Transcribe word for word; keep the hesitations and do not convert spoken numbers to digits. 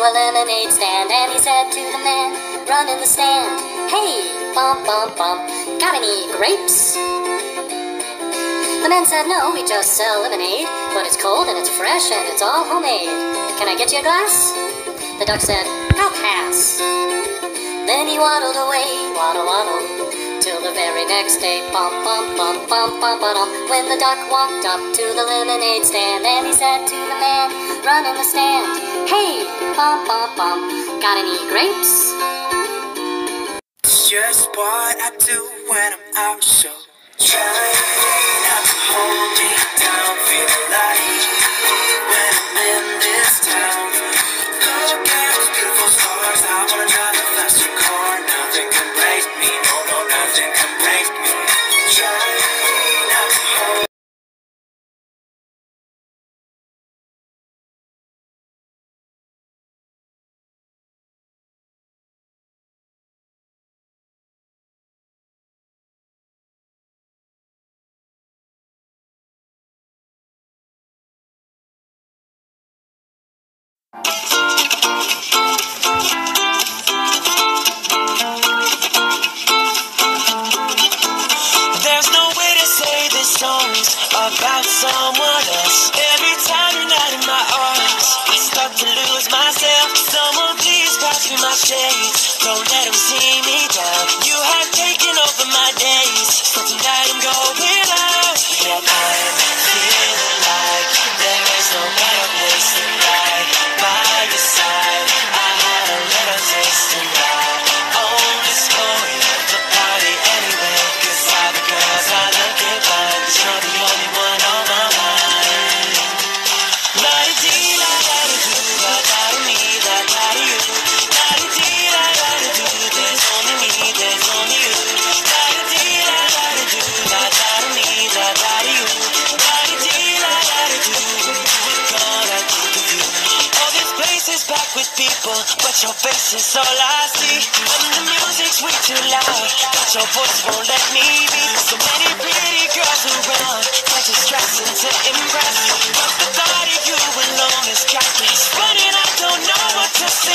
a lemonade stand, and he said to the man running the stand, "Hey, bump, bump, bump, got any grapes?" The man said, "No, we just sell lemonade, but it's cold and it's fresh and it's all homemade. Can I get you a glass?" The duck said, "I'll pass." Then he waddled away, waddle, waddle, till the very next day, bump, bump, bump, bump, bump, bump, when the duck walked up to the lemonade stand, and he said to the man running the stand, "Hey, bump, bump, bump, got any grapes?" It's just what I do when I'm out, so try not to hold me down, feeling like when I'm in this town. Look at those beautiful stars, I wanna drive a faster car. Nothing can break me, no, no, nothing can break me. Try not to hold. There's no way to say this song's about someone else. Every time you're not in my arms, I start to lose myself. Someone please pass me my shades, don't let them see me down. You have taken over my days, so tonight I'm going out. Yeah, I'm feeling like there is no better place than right by your side. I had a little taste and now I'm just going to party anyway, 'cause all the girls are looking fine, 'cause you're the only one on my mind. La-di-dee, la-da-di-do, la-da-di-me, la-da-di-you. La-di-dee, la-da-di-do, there's only me, there's only you. La-di-dee, la-da-di-do, la-da-di-me, la-da-di-you. La-di-dee, la-da-di-do, we're gonna think of you. All this place is packed with people, but your face is all I see. And the music's way too loud, but your voice won't let me be. So many pretty girls around, they're just dressing to impress. But the thought of you alone is got me running, I don't know what to say.